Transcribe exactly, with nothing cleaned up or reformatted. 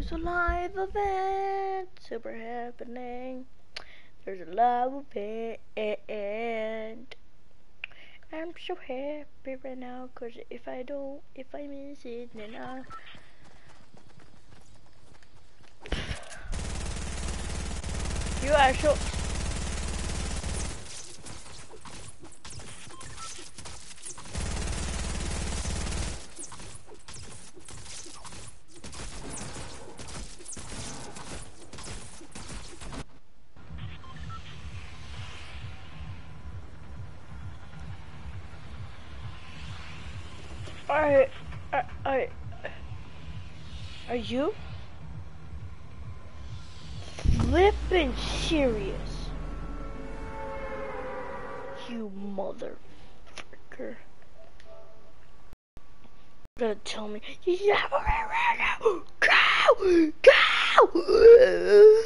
There's a live event, super happening. There's a live event. I'm so happy right now, cause if I don't, if I miss it, then I... You are so... I, I, I, are you flippin' serious? You motherfucker. You're gonna tell me, yeah, go, go!